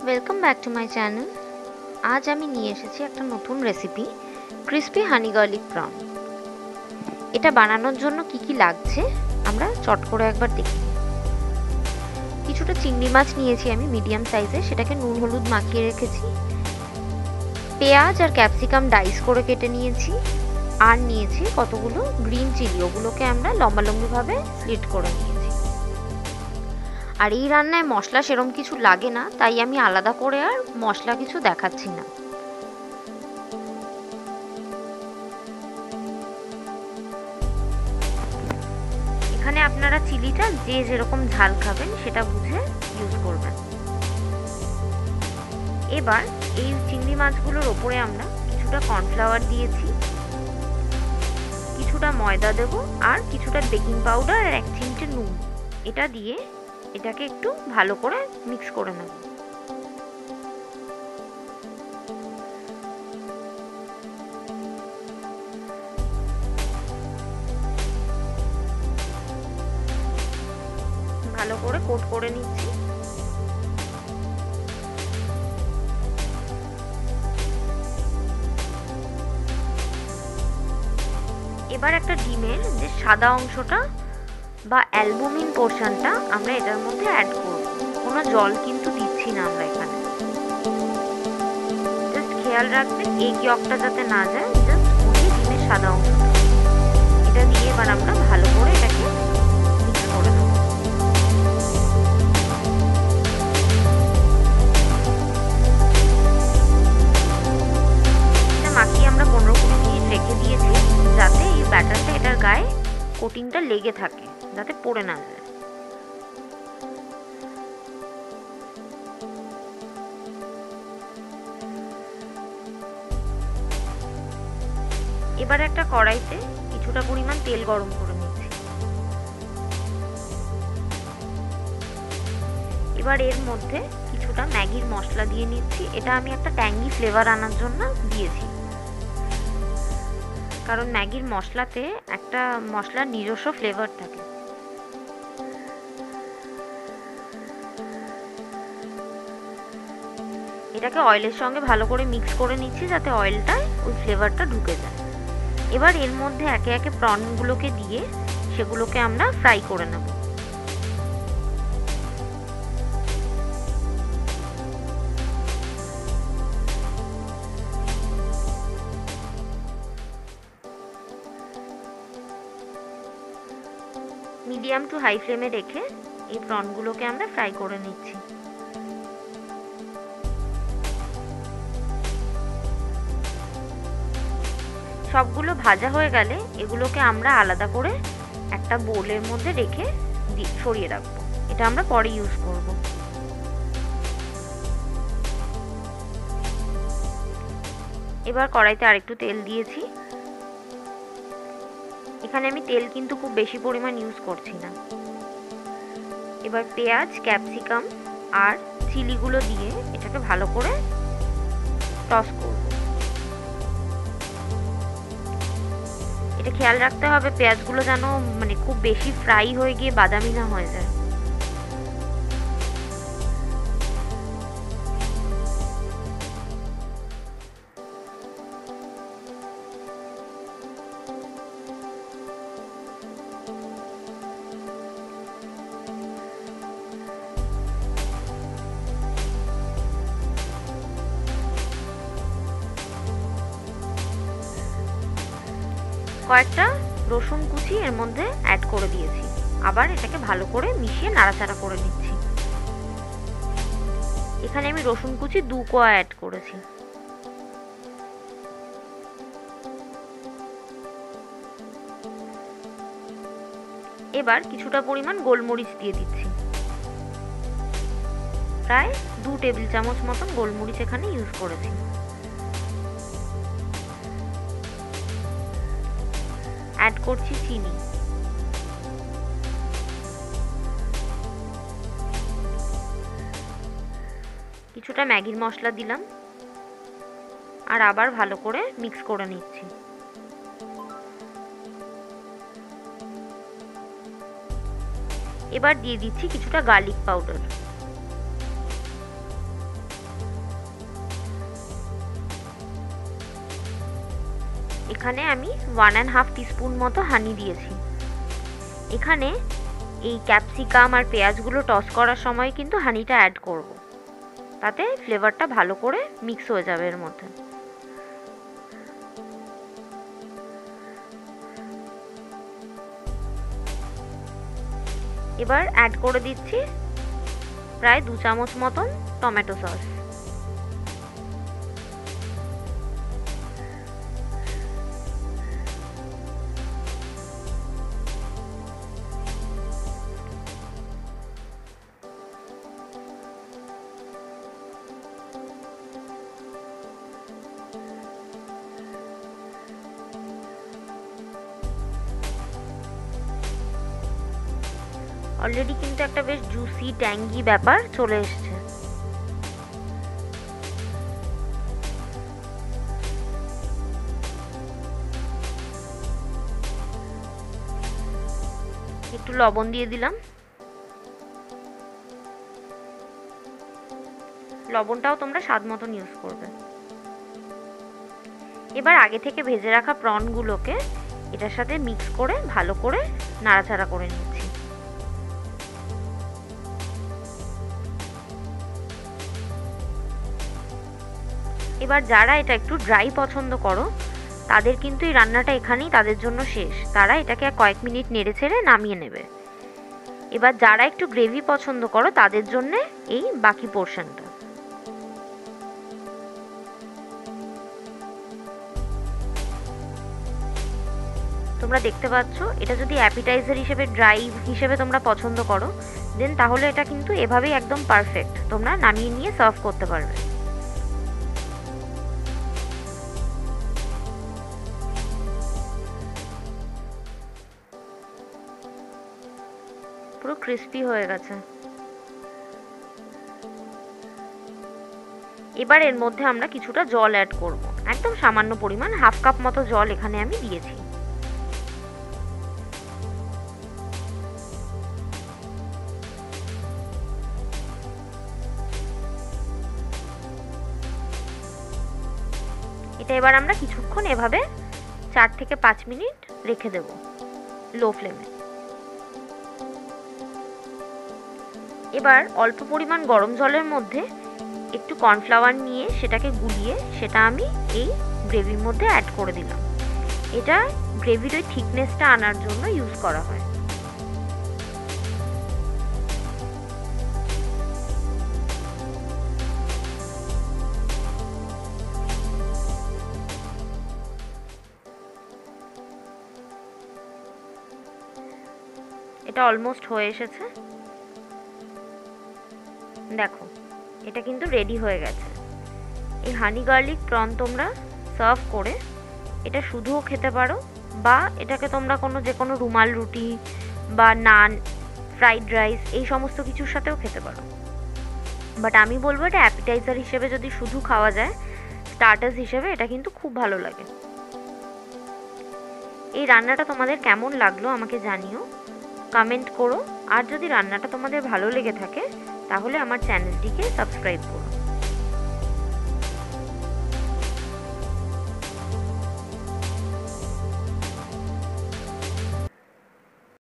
Welcome back to my channel. আজ আমি নিয়ে এসেছি একটা নতুন recipe, crispy honey garlic prawn. এটা বানানোর জন্য কি কি লাগছে আমরা চট করে একবার দেখি। কিছুটা চিংড়ি মাছ নিয়েছি আমি মিডিয়াম সাইজে, সেটাকে নুন হলুদ মাখিয়ে রেখেছি। পেঁয়াজ আর ক্যাপসিকাম ডাইস করে কেটে নিয়েছি। আর নিয়েছি কতগুলো গ্রিন চিলি, ওগুলোকে আমরা লম্বা লম্বিভাবে স্লিট করে নিয়েছি। আর এই রান্নায় মশলা সেরম কিছু লাগে না, তাই আমি আলাদা করে আর মশলা কিছু দেখাচ্ছি না। এখানে আপনারা চিলিটা যে যেরকম ঝাল খাবেন সেটা বুঝে ইউজ করবেন। এবার এই চিংড়ি মাছগুলোর ওপরে আমরা কিছুটা কর্নফ্লাওয়ার দিয়েছি, কিছুটা ময়দা দেব আর কিছুটা বেকিং পাউডার আর 1 চিমটে নুন। এটা দিয়ে এটাকে একটু ভালো করে মিক্স করে নেব। ভালো করে কোট করে নিচ্ছি। এবার একটা ডিমের যে সাদা অংশটা বা অ্যালবুমিন পোর্শনটা আমরা এটার মধ্যে অ্যাড করব। কোনো জল কিন্তু দিচ্ছি না আমরা এখানে। জাস্ট খেয়াল রাখবেন এগ ইয়কটা যাতে না যায়, জাস্ট ওই ডিমের সাদা অংশটা। এটা দিয়ে এবার আমরা ভালো করে এটাকে মিক্স করে নেব। এটা মাখিয়ে আমরা 15-20 মিনিট রেখে দিয়েছি, যাতে এই ব্যাটারটা এটার গায়ে কোটিংটা লেগে থাকে, যাতে পড়ে না যায়। এবার একটা কড়াইতে কিছুটা পরিমাণ তেল গরম করে নিচ্ছি। এবার এর মধ্যে কিছুটা ম্যাগির মশলা দিয়ে নিচ্ছি। এটা আমি একটা ট্যাঙ্গি ফ্লেভার আনার জন্য দিয়েছি, কারণ ম্যাগির মশলাতে একটা মশলার নিজস্ব ফ্লেভার থাকে। এটাকে অয়েলের সঙ্গে ভালো করে মিক্স করে নিচ্ছি, যাতে অয়েলটায় ওই ফ্লেভারটা ঢুকে যায়। এবার এর মধ্যে একে একে প্রনগুলোকে দিয়ে সেগুলোকে আমরা ফ্রাই করে নেব। মিডিয়াম টু হাই ফ্লেমে রেখে এই প্রনগুলোকে আমরা ফ্রাই করে নিচ্ছি। সবগুলো ভাজা হয়ে গেলে এগুলোকে আমরা আলাদা করে একটা বোলের মধ্যে রেখে সরিয়ে রাখবো। এটা আমরা পরে ইউজ করব। এবার কড়াইতে আরেকটু তেল দিয়েছি। এখানে আমি তেল কিন্তু খুব বেশি পরিমাণ ইউজ করছি না। এবার পেঁয়াজ, ক্যাপসিকাম আর চিলিগুলো দিয়ে এটাকে ভালো করে টস করব। এটা খেয়াল রাখতে হবে পেঁয়াজগুলো যেন খুব বেশি ফ্রাই হয়ে গিয়ে বাদামি না হয়ে যায়। কয়েকটা রসুন কুচি এর মধ্যে অ্যাড করে দিয়েছি। আবার এটাকে ভালো করে মিশিয়ে নাড়াচাড়া করে নিচ্ছি। এখানে আমি রসুন কুচি 2 কোয়া অ্যাড করেছি। এবার কিছুটা পরিমাণ গোলমরিচ দিয়ে দিচ্ছি। প্রায় 2 টেবিল চামচ মতন গোলমরিচ এখানে ইউজ করেছি। অ্যাড করছি চিনি। কিছুটা ম্যাগির মশলা দিলাম আর আবার ভালো করে মিক্স করে নিচ্ছি। এবার দিয়ে দিচ্ছি কিছুটা গার্লিক পাউডার। এখানে আমি 1.5 টিস্পুন মতো হানি দিয়েছি। এখানে এই ক্যাপসিকাম আর পেঁয়াজগুলো টস করার সময় কিন্তু হানিটা অ্যাড করব, তাতে ফ্লেভারটা ভালো করে মিক্স হয়ে যাবে এর মধ্যে। এবার অ্যাড করে দিচ্ছি প্রায় 2 চামচ মতন টমেটো সস। অলরেডি কিন্তু একটা বেশ জুসি ট্যাঙ্গি ব্যাপার চলে এসেছে। একটু লবণ দিয়ে দিলাম। লবণটাও তোমরা স্বাদ মতন ইউজ করবে। এবার আগে থেকে ভেজে রাখা প্রনগুলোকে এটার সাথে মিক্স করে ভালো করে নাড়াচাড়া করে নিচ্ছি। এবার যারা এটা একটু ড্রাই পছন্দ করো তাদের কিন্তু এই রান্নাটা এখানেই তাদের জন্য শেষ। তারা এটাকে কয়েক মিনিট নেড়ে ছেড়ে নামিয়ে নেবে। এবার যারা একটু গ্রেভি পছন্দ করো তাদের জন্য এই বাকি পোর্শনটা। তোমরা দেখতে পাচ্ছ, এটা যদি অ্যাপিটাইজার হিসেবে ড্রাই হিসেবে তোমরা পছন্দ করো দেন তাহলে এটা কিন্তু এভাবেই একদম পারফেক্ট। তোমরা নামিয়ে নিয়ে সার্ভ করতে পারবে। পুরো ক্রিস্পি হয়ে গেছে। এবার এর মধ্যে আমরা কিছুটা জল অ্যাড করব, একদম সামান্য পরিমাণ, 1/2 কাপ মতো জল এখানে আমি দিয়েছি। এটা এবার আমরা কিছুক্ষণ এভাবে 4 থেকে 5 মিনিট রেখে দেব লো ফ্লেমে। এবার অল্প পরিমাণ গরম জলের মধ্যে একটু কর্নফ্লাওয়ার নিয়ে সেটাকে গুলিয়ে সেটা আমি এই গ্রেভির মধ্যে অ্যাড করে দিলাম। এটা গ্রেভির ওই থিকনেসটা আনার জন্য ইউজ করা হয়। এটা অলমোস্ট হয়ে এসেছে। দেখো এটা কিন্তু রেডি হয়ে গেছে। এই হানি গার্লিক প্রন তোমরা সার্ভ করে এটা শুধুও খেতে পারো, বা এটাকে তোমরা যে কোনো রুমাল রুটি বা নান, ফ্রাইড রাইস এই সমস্ত কিছুর সাথেও খেতে পারো। বাট আমি বলবো এটা অ্যাপিটাইজার হিসেবে যদি শুধু খাওয়া যায়, স্টার্টার্স হিসেবে এটা কিন্তু খুব ভালো লাগে। এই রান্নাটা তোমাদের কেমন লাগলো আমাকে জানিও, কমেন্ট করো। আর যদি রান্নাটা তোমাদের ভালো লেগে থাকে তাহলে আমার চ্যানেলটিকে সাবস্ক্রাইব করো।